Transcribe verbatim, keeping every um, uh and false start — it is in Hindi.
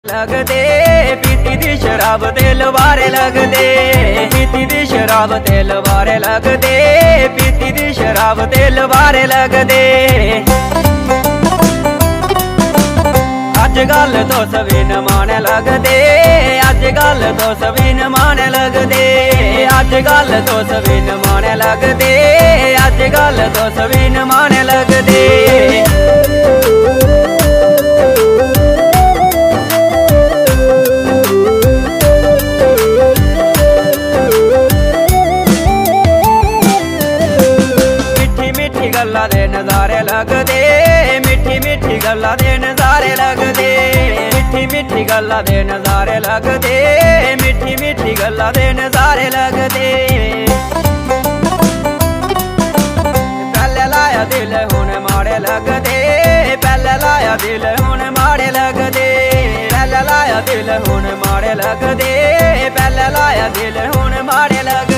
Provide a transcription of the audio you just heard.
लगदे पीती दी शराब ते लवारे लगदे, पीती दी शराब ते लवारे लगदे, पीती दी शराब ते लवारे लगदे। अजकल तो सभी न माने लगदे, अजकल तो सभी न माने लगदे, अजकल तो सभी न माने लगदे, अजकल तो सभी न माने लगदे। गल्ला दे नजारे लगदे, मिठी मिठी गल्ला दे नजारे लगदे, मिठी मिठी गल्ला दे नजारे लगदे, मिठी मिठी गल्ला दे नजारे लगदे। पहले लाया दिल हुन माड़े लगदे, पहले लाया दिल हुन माड़े लगदे, पहले लाया दिल हुन माड़े लगदे, पहले लाया दिल हुन माड़े लगदे।